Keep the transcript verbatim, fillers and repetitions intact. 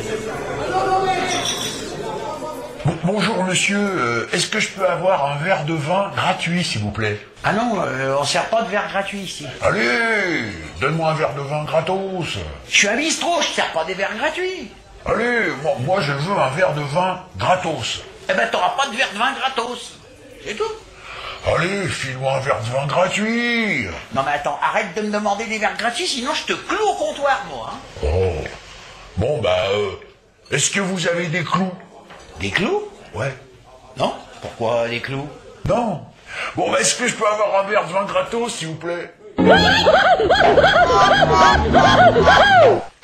Bon- bonjour monsieur, euh, est-ce que je peux avoir un verre de vin gratuit s'il vous plaît? Ah non, euh, on sert pas de verre gratuit ici. Allez, donne-moi un verre de vin gratos. Je suis un bistrot, je sers pas des verres gratuits. Allez, moi, moi je veux un verre de vin gratos. Eh ben t'auras pas de verre de vin gratos. C'est tout. Allez, file-moi un verre de vin gratuit. Non mais attends, arrête de me demander des verres gratuits, sinon je te cloue au comptoir, moi. Hein. Oh. Bon bah, euh, est-ce que vous avez des clous? Des clous? Ouais. Non? Pourquoi des clous? Non. Bon bah, est-ce que je peux avoir un verre de vin gratos s'il vous plaît?